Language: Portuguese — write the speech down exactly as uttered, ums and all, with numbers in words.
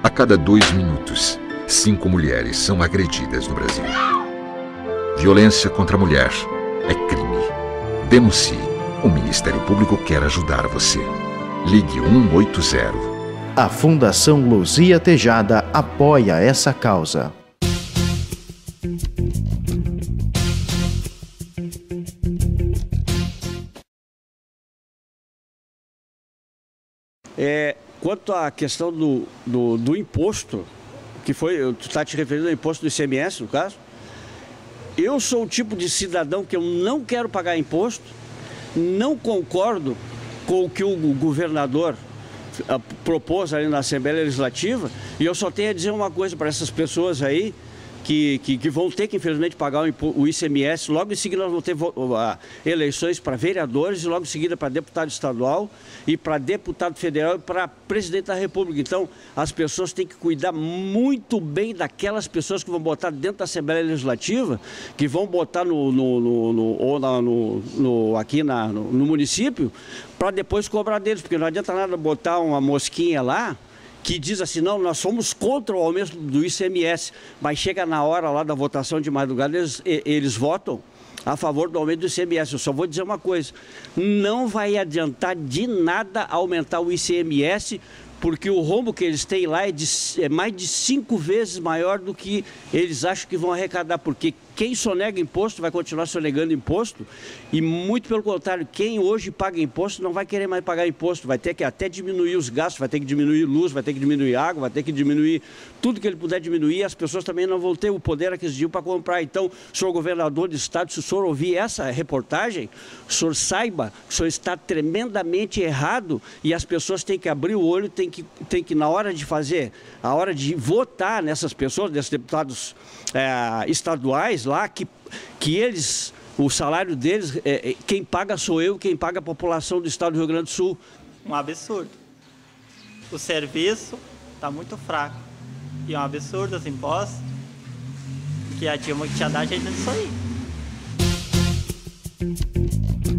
A cada dois minutos, cinco mulheres são agredidas no Brasil. Violência contra a mulher é crime. Denuncie. O Ministério Público quer ajudar você. Ligue um oito zero. A Fundação Luzia Tejada apoia essa causa. É, quanto à questão do, do, do imposto, que foi, tu está te referindo ao imposto do I C M S, no caso, eu sou o tipo de cidadão que eu não quero pagar imposto, não concordo com o que o governador uh, propôs ali na Assembleia Legislativa, e eu só tenho a dizer uma coisa para essas pessoas aí, Que, que, que vão ter que, infelizmente, pagar o, o I C M S. Logo em seguida, nós vamos ter uh, eleições para vereadores, e logo em seguida para deputado estadual, e para deputado federal, e para presidente da República. Então, as pessoas têm que cuidar muito bem daquelas pessoas que vão botar dentro da Assembleia Legislativa, que vão botar no, no, no, no, ou na, no, no, aqui na, no, no município, para depois cobrar deles, porque não adianta nada botar uma mosquinha lá, que diz assim, não, nós somos contra o aumento do I C M S, mas chega na hora lá da votação de madrugada, eles, eles votam a favor do aumento do I C M S. Eu só vou dizer uma coisa, não vai adiantar de nada aumentar o I C M S, porque o rombo que eles têm lá é, de, é mais de cinco vezes maior do que eles acham que vão arrecadar, porque quem sonega imposto vai continuar sonegando imposto, e muito pelo contrário, quem hoje paga imposto não vai querer mais pagar imposto, vai ter que até diminuir os gastos, vai ter que diminuir luz, vai ter que diminuir água, vai ter que diminuir tudo que ele puder diminuir, as pessoas também não vão ter o poder aquisitivo para comprar. Então, senhor governador do estado, se o senhor ouvir essa reportagem, o senhor saiba que o senhor está tremendamente errado, e as pessoas têm que abrir o olho, têm que, têm que na hora de fazer, a hora de votar nessas pessoas, nesses deputados é, estaduais, lá, que, que eles, o salário deles, é, quem paga sou eu, quem paga a população do estado do Rio Grande do Sul. Um absurdo. O serviço está muito fraco. E é um absurdo os impostos, que a Dilma que tinha dado a gente disso aí.